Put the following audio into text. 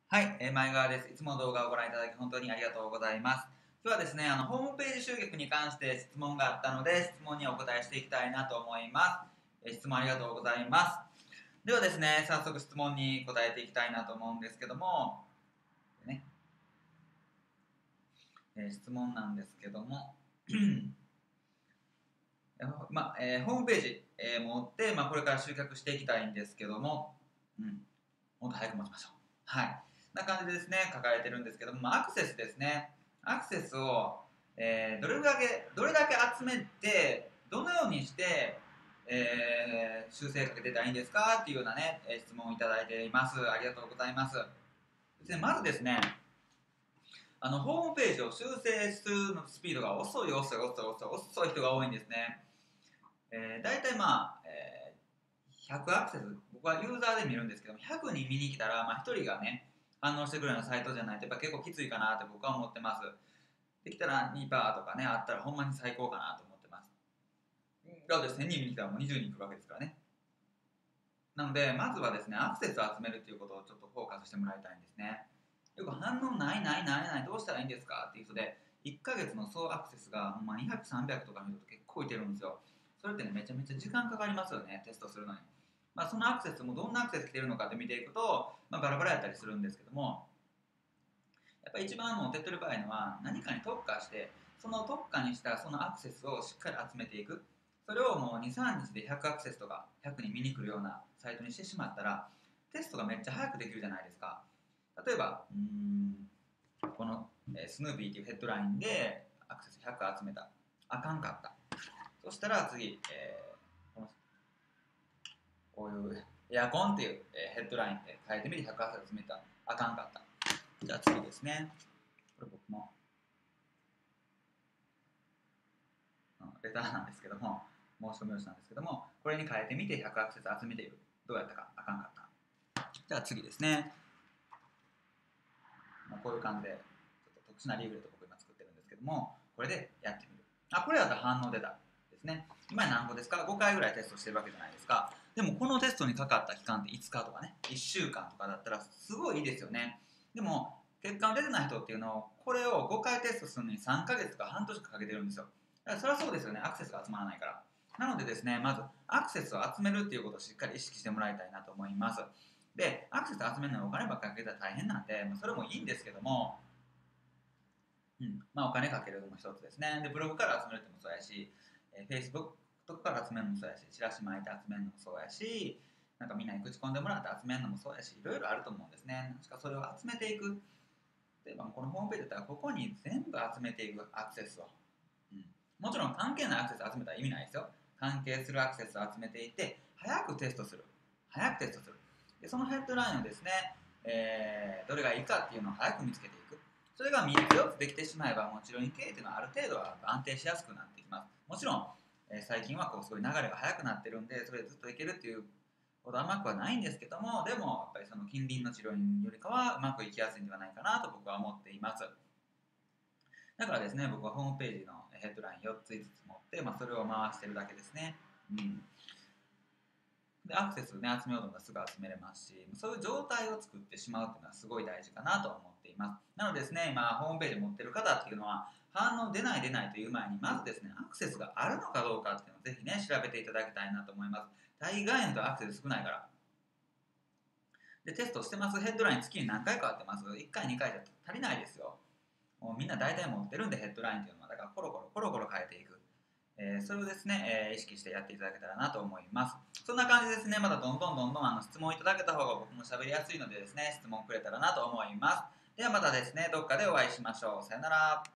はい、前川です。いつも動画をご覧いただき本当にありがとうございます。今日はですね、ホームページ集客に関して質問があったので、質問にお答えしていきたいなと思います。質問ありがとうございます。ではですね、早速質問に答えていきたいなと思うんですけども、ね質問なんですけども、ホームページ、持って、これから集客していきたいんですけども、もっと早く持ちましょう。はい。な感じでですね、書かれてるんですけども、アクセスですね。アクセスを、どれだけ集めて、どのようにして、修正かけてたらいいんですかっていうようなね、質問をいただいています。ありがとうございます。ですね、まずですね、ホームページを修正するのスピードが遅い人が多いんですね。大体100アクセス、僕はユーザーで見るんですけども、100人見に来たら、1人がね、反応してくるようなサイトじゃないと、やっぱ結構きついかなって僕は思ってます。できたら2%とかね、あったらほんまに最高かなと思ってます。だって1000人見に来たらもう20人来るわけですからね。なので、まずはですね、アクセスを集めるっていうことをちょっとフォーカスしてもらいたいんですね。よく反応ない、どうしたらいいんですかっていう人で、1ヶ月の総アクセスがほんま200、300とか見ると結構いてるんですよ。それってね、めちゃめちゃ時間かかりますよね、テストするのに。そのアクセスもどんなアクセス来てるのかって見ていくと、バラバラやったりするんですけども、やっぱり一番手っ取り早いのは何かに特化して、その特化にしたそのアクセスをしっかり集めていく。それをもう2、3日で100アクセスとか100人見に来るようなサイトにしてしまったら、テストがめっちゃ早くできるじゃないですか。例えば、この、スヌーピーっていうヘッドラインでアクセス100集めた。あかんかった。そしたら次、こういうエアコンっていう、ヘッドラインで変えてみて100アクセス集めた。あかんかった。じゃあ次ですね。これ僕もレターなんですけども、申し込み用紙なんですけども、これに変えてみて100アクセス集めている。どうやったかあかんかった。じゃあ次ですね。こういう感じで、ちょっと特殊なリーフレット僕今作ってるんですけども、これでやってみる。これだったら反応出た。ですね。今何個ですか ?5 回ぐらいテストしてるわけじゃないですか。でもこのテストにかかった期間って5日とかね、1週間とかだったらすごいいいですよね。でも、結果の出てない人っていうのを、これを5回テストするのに3ヶ月とか半年かけてるんですよ。だからそれはそうですよね。アクセスが集まらないから。なのでですね、まずアクセスを集めるっていうことをしっかり意識してもらいたいなと思います。で、アクセス集めるのにお金ばっかりかけたら大変なんで、それもいいんですけども、お金かけるのも一つですね。で、ブログから集めるってもそうやし、Facebook とかから集めるのもそうやし、チラシ巻いて集めるのもそうやし、なんかみんなに口コんでもらって集めるのもそうやし、いろいろあると思うんですね。しかそれを集めていく。例えばこのホームページだったら、ここに全部集めていくアクセスを。もちろん関係ないアクセス集めたら意味ないですよ。関係するアクセスを集めていって、早くテストする。早くテストする。でそのヘッドラインをですね、どれがいいかっていうのを早く見つけていく。それが3つ4つできてしまえば、もちろん経営っていうのはある程度は安定しやすくなってきます。もちろん、最近はこうすごい流れが速くなってるんで、それでずっといけるっていうことは甘くはないんですけども、でもやっぱりその近隣の治療院よりかはうまくいきやすいんではないかなと僕は思っています。だからですね、僕はホームページのヘッドライン4つ5つ持って、それを回してるだけですね。でアクセスね、集めようと思ったらすぐ集めれますし、そういう状態を作ってしまうっていうのはすごい大事かなと思っています。なのでですね、ホームページ持ってる方っていうのは、反応出ないという前に、まずですね、アクセスがあるのかどうかっていうのをぜひね、調べていただきたいなと思います。大概の人はアクセス少ないから。で、テストしてます。ヘッドライン月に何回かやってます。1回、2回じゃ足りないですよ。もうみんな大体持ってるんで、ヘッドラインっていうのは。だからコロコロ変えていく。それをですね、意識してやっていただけたらなと思います。そんな感じですね、まだどんどん質問いただけた方が僕も喋りやすいのでですね、質問くれたらなと思います。ではまたですね、どっかでお会いしましょう。さよなら。